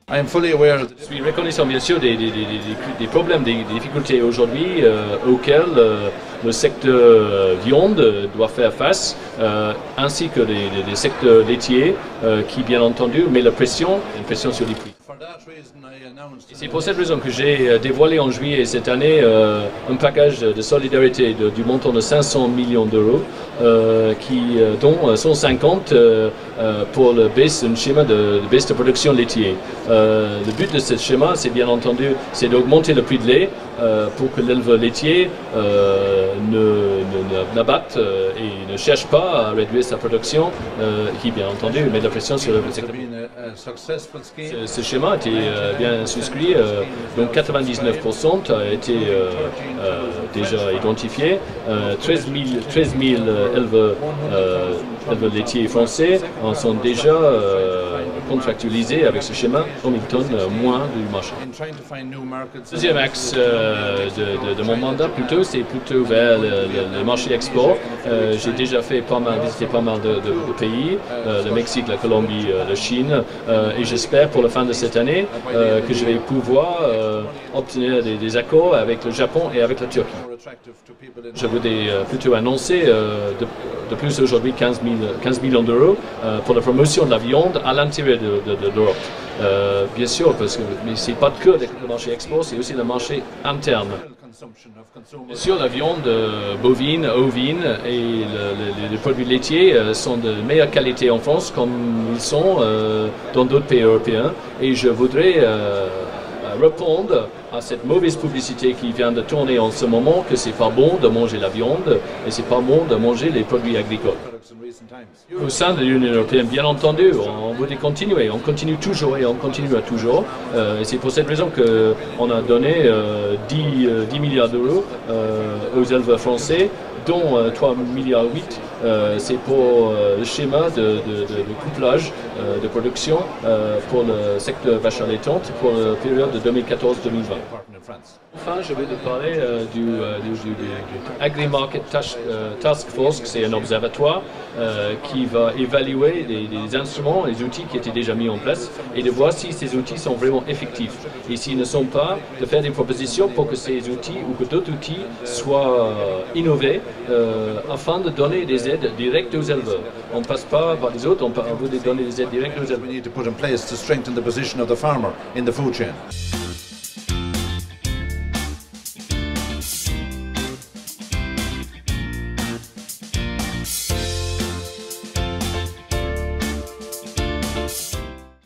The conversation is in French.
Je suis reconnaissant bien sûr des problèmes, des difficultés aujourd'hui auxquels le secteur viande doit faire face, ainsi que les secteurs laitiers qui bien entendu met une pression sur les prix. C'est pour cette raison que j'ai dévoilé en juillet cette année un package de solidarité du montant de 500 millions d'euros, dont 150 pour un schéma de baisse de production laitier. Le but de ce schéma, c'est bien entendu, c'est d'augmenter le prix de lait pour que l'éleveur laitier n'abatte et ne cherche pas à réduire sa production, qui bien entendu met de la pression sur le secteur. Ce schéma a été bien souscrit, donc 99% a été déjà identifié, 13 000 éleveurs laitiers français en sont déjà contractualisés avec ce schéma, 1 000 tonnes moins du marché. Le deuxième axe de mon mandat c'est plutôt vers le marché export. J'ai déjà visité pas mal de pays, le Mexique, la Colombie, la Chine, et j'espère pour la fin de cette année que je vais pouvoir obtenir des accords avec le Japon et avec la Turquie. Je voudrais plutôt annoncer de plus aujourd'hui 15 millions d'euros pour la promotion de la viande à l'intérieur de l'Europe. Bien sûr, mais ce n'est pas que le marché export, c'est aussi le marché interne. Bien sûr, la viande bovine, ovine et les produits laitiers sont de meilleure qualité en France comme ils sont dans d'autres pays européens. Et je voudrais répondre à cette mauvaise publicité qui vient de tourner en ce moment que c'est pas bon de manger la viande et c'est pas bon de manger les produits agricoles. Au sein de l'Union européenne, bien entendu, on voudrait continuer, on continue toujours et on continuera toujours. Et c'est pour cette raison qu'on a donné 10 milliards d'euros aux éleveurs français, dont 3,8 milliards c'est pour le schéma de couplage de production pour le secteur vache allaitante pour la période de 2014-2020. Enfin, je vais vous parler du Agri-Market Task Force, c'est un observatoire qui va évaluer les instruments, les outils qui étaient déjà mis en place et de voir si ces outils sont vraiment effectifs. Et s'ils ne sont pas, de faire des propositions pour que ces outils ou que d'autres outils soient innovés afin de donner des aides directes aux éleveurs. On ne passe pas par les autres, on veut donner des aides directes aux éleveurs.